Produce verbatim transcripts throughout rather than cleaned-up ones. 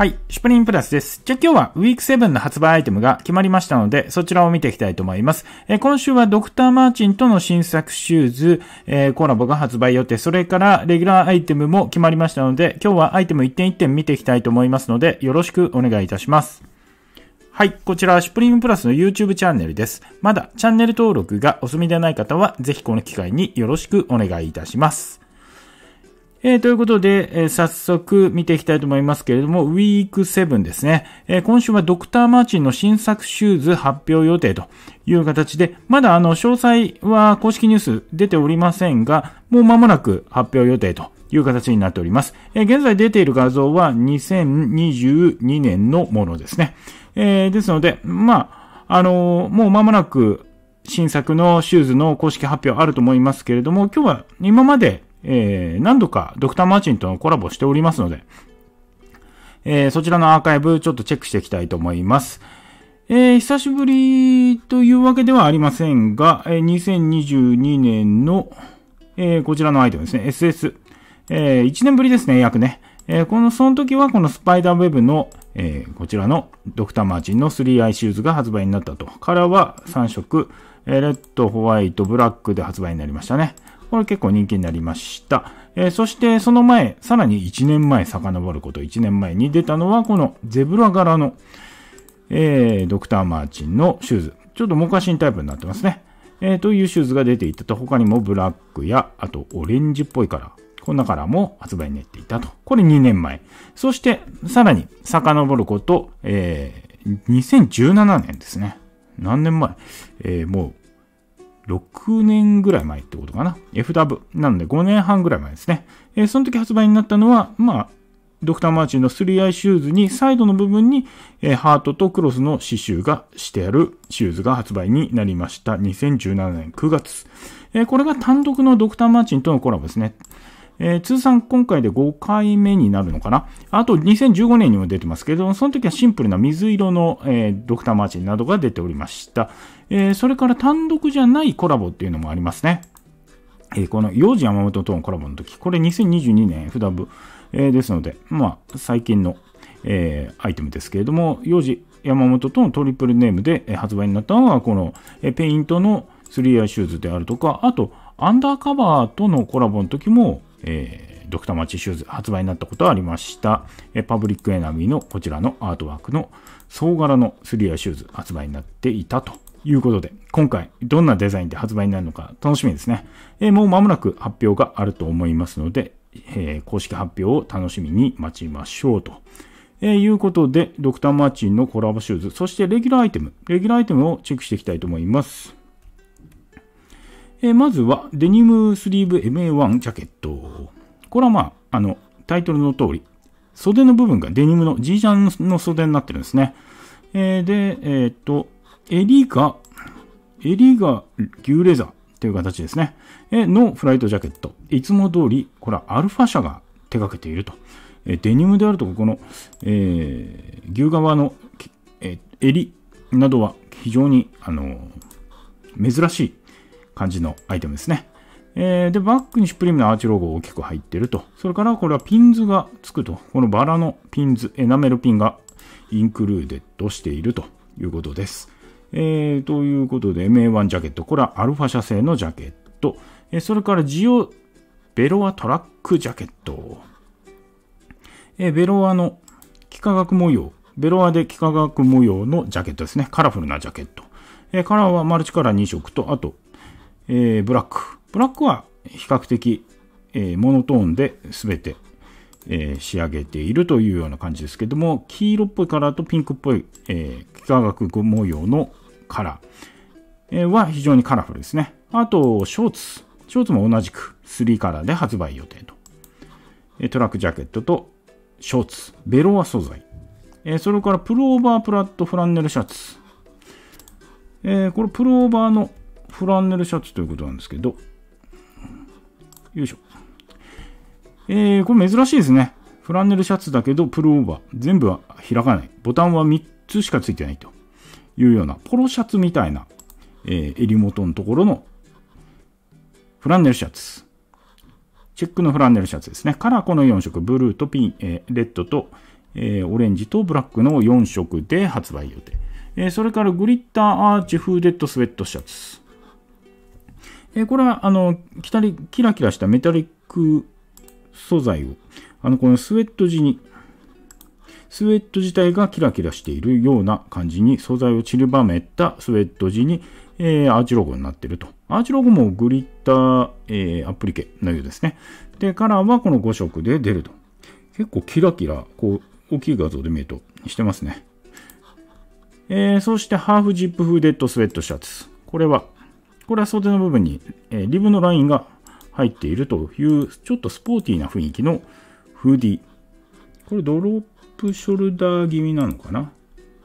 はい。シュプリームプラスです。じゃあ今日はウィークセブンの発売アイテムが決まりましたので、そちらを見ていきたいと思います。えー、今週はドクターマーチンとの新作シューズ、えー、コラボが発売予定、それからレギュラーアイテムも決まりましたので、今日はアイテム一点一点見ていきたいと思いますので、よろしくお願いいたします。はい。こちらはシュプリームプラスの YouTube チャンネルです。まだチャンネル登録がお済みでない方は、ぜひこの機会によろしくお願いいたします。えー、ということで、えー、早速見ていきたいと思いますけれども、ウィークセブンですね。えー、今週はドクターマーチンの新作シューズ発表予定という形で、まだあの、詳細は公式ニュース出ておりませんが、もう間もなく発表予定という形になっております。えー、現在出ている画像はにせんにじゅうにねんのものですね。えー、ですので、まあ、あのー、もう間もなく新作のシューズの公式発表あると思いますけれども、今日は今までえー、何度かドクターマーチンとのコラボしておりますので、えー、そちらのアーカイブちょっとチェックしていきたいと思います。えー、久しぶりというわけではありませんが、えー、にせんにじゅうにねんの、えー、こちらのアイテムですね、エスエス。えー、いちねんぶりですね、約ね。えー、この、その時はこのスパイダーウェブの、えー、こちらのドクターマーチンの スリーアイ シューズが発売になったと。カラーはさん色、えー、レッド、ホワイト、ブラックで発売になりましたね。これ結構人気になりました。えー、そしてその前、さらにいちねんまえ遡ることいちねんまえに出たのはこのゼブラ柄の、えー、ドクターマーチンのシューズ。ちょっとモカシンタイプになってますね。えー、というシューズが出ていたと、他にもブラックや、あとオレンジっぽいカラー。こんなカラーも発売になっていたと。これにねんまえ。そしてさらに遡ること、えー、にせんじゅうななねんですね。何年前、えー、もう、ろくねんぐらい前ってことかな。エフダブ。なのでごねんはんぐらい前ですね。えー、その時発売になったのは、まあ、ドクターマーチンの スリーアイ シューズにサイドの部分に、えー、ハートとクロスの刺繍がしてあるシューズが発売になりました。にせんじゅうななねんくがつ。えー、これが単独のドクターマーチンとのコラボですね。えー、通算今回でごかいめになるのかな。あとにせんじゅうごねんにも出てますけど、その時はシンプルな水色の、えー、ドクターマーチンなどが出ておりました。えー、それから単独じゃないコラボっていうのもありますね。えー、この幼児山本とのコラボの時、これにせんにじゅうにねん エフダブ、えー、ですので、まあ最近の、えー、アイテムですけれども、幼児山本とのトリプルネームで、えー、発売になったのはこの、えー、ペイントの スリーアイ シューズであるとか、あとアンダーカバーとのコラボの時もえー、ドクターマーチンシューズ発売になったことはありました。えー、パブリックエナミーのこちらのアートワークの総柄の スリーアイ シューズ発売になっていたということで、今回どんなデザインで発売になるのか楽しみですね。えー、もう間もなく発表があると思いますので、えー、公式発表を楽しみに待ちましょうと。えー、いうことで、ドクターマーチンのコラボシューズ、そしてレギュラーアイテム、レギュラーアイテムをチェックしていきたいと思います。えー、まずはデニムスリーブ エムエーワン ジャケット。これはまあ、あの、タイトルの通り、袖の部分がデニムの G ジャンの袖になってるんですね。えー、で、えっと、襟が、襟が牛レザーという形ですね。えのフライトジャケット。いつも通り、これはアルファ社が手掛けていると。えデニムであるとか、この、えー、牛側の、え襟などは非常に、あの、珍しい感じのアイテムですね。えー、で、バックにシュプリームのアーチロゴが大きく入っていると。それからこれはピンズがつくと。このバラのピンズ、エナメルピンがインクルーデッドしているということです。えー、ということで エムエーワン ジャケット。これはアルファ社製のジャケット。えー、それからジオベロアトラックジャケット。えー、ベロアの幾何学模様。ベロアで幾何学模様のジャケットですね。カラフルなジャケット。えー、カラーはマルチカラーに色と、あと、えー、ブラック。ブラックは比較的、えー、モノトーンで全て、えー、仕上げているというような感じですけども、黄色っぽいカラーとピンクっぽい、えー、幾何学模様のカラー、えー、は非常にカラフルですね。あと、ショーツ。ショーツも同じくスリーカラーで発売予定と。えー、トラックジャケットとショーツ。ベロア素材。えー、それからプルオーバープラットフランネルシャツ。えー、これプルオーバーのフランネルシャツということなんですけど、よいしょ。えー、これ珍しいですね。フランネルシャツだけど、プルオーバー。全部は開かない。ボタンはみっつしかついてないというような、ポロシャツみたいな、えー、襟元のところのフランネルシャツ。チェックのフランネルシャツですね。カラーこのよん色。ブルーとピン、えー、レッドと、 えー、オレンジとブラックのよん色で発売予定。えー、それからグリッターアーチフーデッドスウェットシャツ。えー、これは、あの、キラキラしたメタリック素材を、あの、このスウェット地に、スウェット自体がキラキラしているような感じに素材を散りばめたスウェット地に、えー、アーチロゴになっていると。アーチロゴもグリッター、えー、アプリケのようですね。で、カラーはこのご色で出ると。結構キラキラ、こう、大きい画像で見るとしてますね。えー、そしてハーフジップフーデッドスウェットシャツ。これは、これは袖の部分に、えー、リブのラインが入っているという、ちょっとスポーティーな雰囲気のフーディー。これドロップショルダー気味なのかな。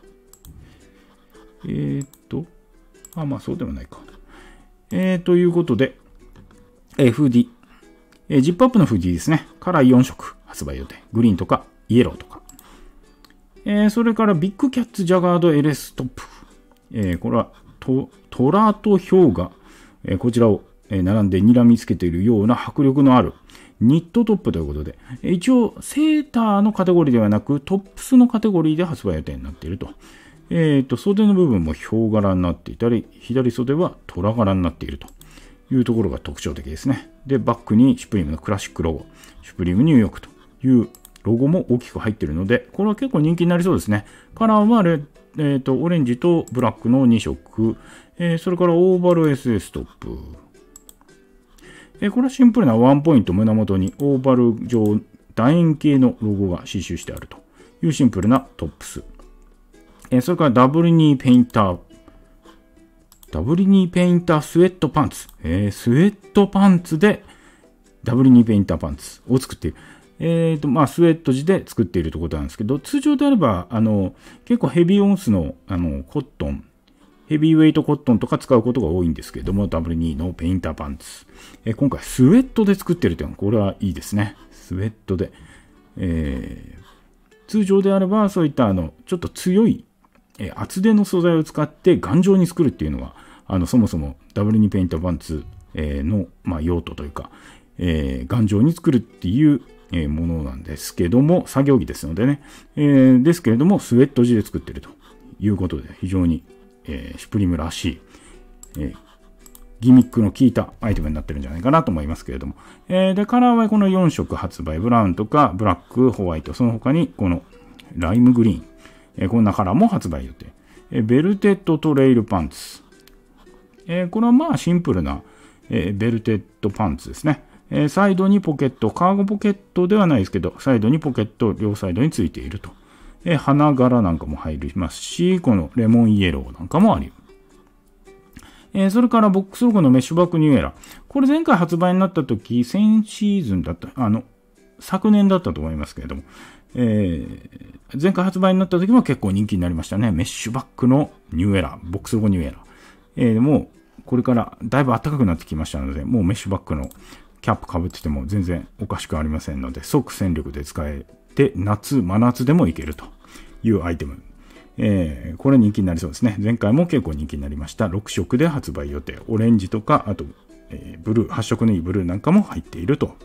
えーっと、あ、まあそうでもないか。えー、ということで、えー、フーディー。えー、ジップアップのフーディーですね。カラーよん色発売予定。グリーンとかイエローとか。えー、それからビッグキャッツジャガード エルエス トップ。えー、これはトトラとヒョウが、えー、こちらを、えー、並んで睨みつけているような迫力のあるニットトップということで、えー、一応セーターのカテゴリーではなくトップスのカテゴリーで発売予定になっていると。えー、と袖の部分もヒョウ柄になっていたり、左袖はトラ柄になっているというところが特徴的ですね。で、バックにシュプリームのクラシックロゴ、シュプリームニューヨークというロゴも大きく入っているので、これは結構人気になりそうですね。カラーはレ、えー、とオレンジとブラックのに色、えー、それからオーバル エスエス トップ。えー、これはシンプルなワンポイント胸元にオーバル状楕円形のロゴが刺繍してあるというシンプルなトップス。えー、それからダブルニーペインター。ダブルニーペインタースウェットパンツ。えー、スウェットパンツでダブルニーペインターパンツを作っている。えーと、まあ、スウェット地で作っているということなんですけど、通常であれば、あの、結構ヘビーオンスの、あの、コットン、ヘビーウェイトコットンとか使うことが多いんですけれども、ダブルニーのペインターパンツ。えー、今回スウェットで作っているというのは、これはいいですね。スウェットで。えー、通常であれば、そういったあの、ちょっと強い、えー、厚手の素材を使って頑丈に作るっていうのが、あの、そもそもダブルニーペインターパンツ、えー、の、まあ、用途というか、えー、頑丈に作るっていうものなんですけども、作業着ですのでね、えー、ですけれども、スウェット地で作っているということで、非常に、えー、シュプリームらしい、えー、ギミックの効いたアイテムになってるんじゃないかなと思いますけれども、えー、で、カラーはこのよん色発売、ブラウンとかブラック、ホワイト、その他にこのライムグリーン、えー、こんなカラーも発売予定。えー、ベルテッドトレイルパンツ。えー、これはまあシンプルな、えー、ベルテッドパンツですね。えー、サイドにポケット、カーゴポケットではないですけど、サイドにポケット、両サイドについていると。えー、花柄なんかも入りますし、このレモンイエローなんかもあり。えー、それからボックスロゴのメッシュバックニューエラー。これ前回発売になった時、先シーズンだった、あの、昨年だったと思いますけれども、えー、前回発売になった時も結構人気になりましたね。メッシュバックのニューエラー、ボックスロゴニューエラー。えー、もう、これからだいぶ暖かくなってきましたので、もうメッシュバックのキャップかぶってても全然おかしくありませんので、即戦力で使えて、夏、真夏でもいけるというアイテム。えー、これ人気になりそうですね。前回も結構人気になりました。ろく色で発売予定。オレンジとか、あと、えー、ブルー、はっ色のいいブルーなんかも入っていると。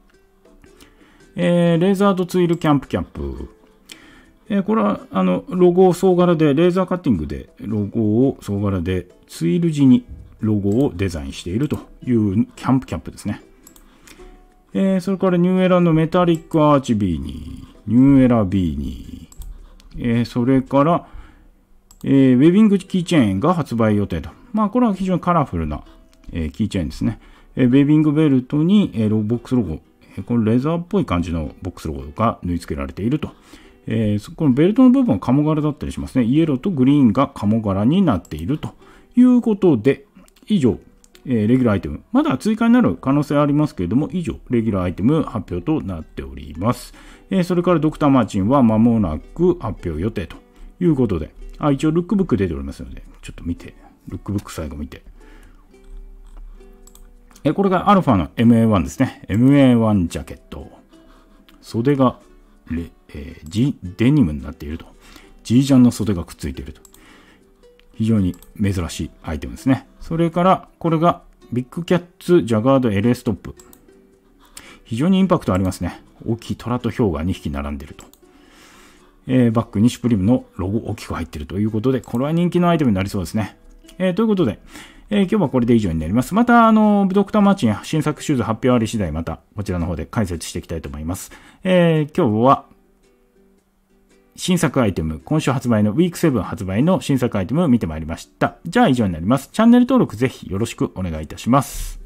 えー、レーザードツイルキャンプキャップ。えー、これは、あの、ロゴを総柄で、レーザーカッティングで、ロゴを総柄で、ツイル地にロゴをデザインしているというキャンプキャップですね。えー、それからニューエラのメタリックアーチビーニー、ニューエラビーニー、えー、それから、えー、ウェビングキーチェーンが発売予定と。まあ、これは非常にカラフルな、えー、キーチェーンですね。えー、ウェビングベルトに、えー、ボックスロゴ、えー、これレザーっぽい感じのボックスロゴが縫い付けられていると。えー、このベルトの部分は鴨柄だったりしますね。イエローとグリーンが鴨柄になっているということで、以上、えー、レギュラーアイテム。まだ追加になる可能性ありますけれども、以上、レギュラーアイテム発表となっております。えー、それからドクターマーチンは間もなく発表予定ということで、あ、一応ルックブック出ておりますので、ちょっと見て、ルックブック最後見て。えー、これがアルファの エムエーワン ですね。エムエーワン ジャケット。袖がレ、えー、G、デニムになっていると。G ジャンの袖がくっついていると。非常に珍しいアイテムですね。それから、これがビッグキャッツジャガード エルエス トップ。非常にインパクトありますね。大きい虎とヒョウがに匹並んでいると。 えー、バッグにシュプリームのロゴ大きく入っているということで、これは人気のアイテムになりそうですね。えー、ということで、えー、今日はこれで以上になります。また、あの、ドクターマーチン新作シューズ発表あり次第、またこちらの方で解説していきたいと思います。えー、今日は、新作アイテム、今週発売のウィークセブン発売の新作アイテムを見てまいりました。じゃあ以上になります。チャンネル登録ぜひよろしくお願いいたします。